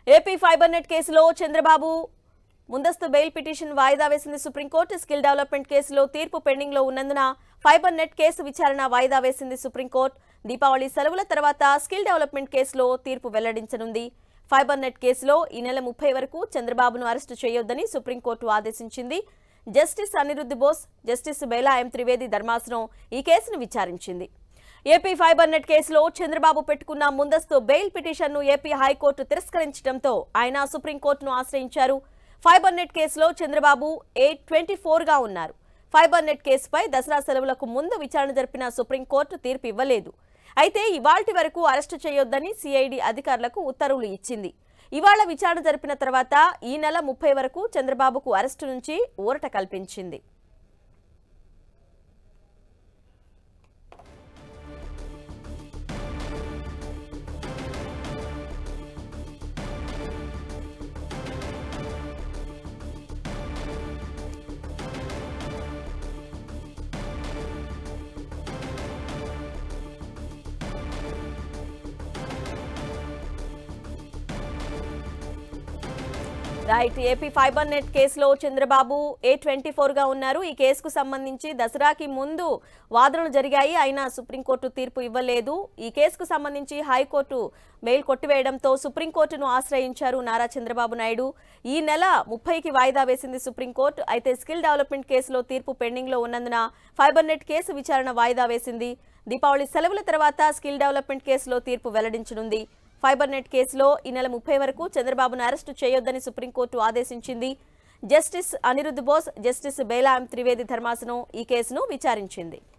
AP fibre net కేసులో చంద్రబాబు ముందస్తు bail petition వాయిదా వేసింది సుప్రీంకోర్టు. స్కిల్ డెవలప్మెంట్ కేసులో తీర్పు పెండింగ్ లో ఉన్నందున ఫైబర్ నెట్ కేసు విచారణ వాయిదా వేసింది సుప్రీంకోర్టు. దీపావళి సెలవుల తర్వాత స్కిల్ డెవలప్మెంట్ కేసులో తీర్పు వెల్లడించనుంది. ఫైబర్ నెట్ కేసులో ఈ నెల 30 వరకు చంద్రబాబును అరెస్టు చేయొద్దని సుప్రీంకోర్టు ఆదేశించింది. Justice Aniruddha Bose, justice Bela M Trivedi ధర్మాసనం ఈ కేసును విచారించింది. ఏపీ ఫైబర్ నెట్ కేసులో చంద్రబాబు పెట్టుకున్న ముందస్తు బెయిల్ పిటిషన్ను ఏపీ హైకోర్టు తిరస్కరించడంతో ఆయన సుప్రీంకోర్టును ఆశ్రయించారు. ఫైబర్ నెట్ కేసులో చంద్రబాబు A24గా ఉన్నారు. ఫైబర్ నెట్ కేసుపై దసరా సెలవులకు ముందు విచారణ జరిపిన సుప్రీంకోర్టు తీర్పు ఇవ్వలేదు. అయితే ఇవాల్టి వరకు అరెస్టు చేయొద్దని సిఐడి అధికారులకు ఉత్తర్వులు ఇచ్చింది. ఇవాళ విచారణ జరిపిన తర్వాత ఈ నెల 30 వరకు చంద్రబాబుకు అరెస్టు నుంచి ఊరట కల్పించింది. రైట్. ఏపీ ఫైబర్ నెట్ కేసులో చంద్రబాబు A24గా ఉన్నారు. ఈ కేసుకు సంబంధించి దసరాకి ముందు వాదనలు జరిగాయి. అయినా సుప్రీంకోర్టు తీర్పు ఇవ్వలేదు. ఈ కేసుకు సంబంధించి హైకోర్టు బెయిల్ కొట్టివేయడంతో సుప్రీంకోర్టును ఆశ్రయించారు నారా చంద్రబాబు నాయుడు. ఈ నెల 30కి వాయిదా వేసింది సుప్రీంకోర్టు. అయితే స్కిల్ డెవలప్మెంట్ కేసులో తీర్పు పెండింగ్ లో ఉన్నందున ఫైబర్ నెట్ కేసు విచారణ వాయిదా వేసింది. దీపావళి సెలవుల తర్వాత స్కిల్ డెవలప్మెంట్ కేసులో తీర్పు వెల్లడించనుంది. ఫైబర్ నెట్ కేసులో ఈ నెల 30 వరకు చంద్రబాబును అరెస్టు చేయొద్దని సుప్రీంకోర్టు ఆదేశించింది. Justice Aniruddha Bose, justice Bela M Trivedi ధర్మాసనం ఈ కేసును విచారించింది.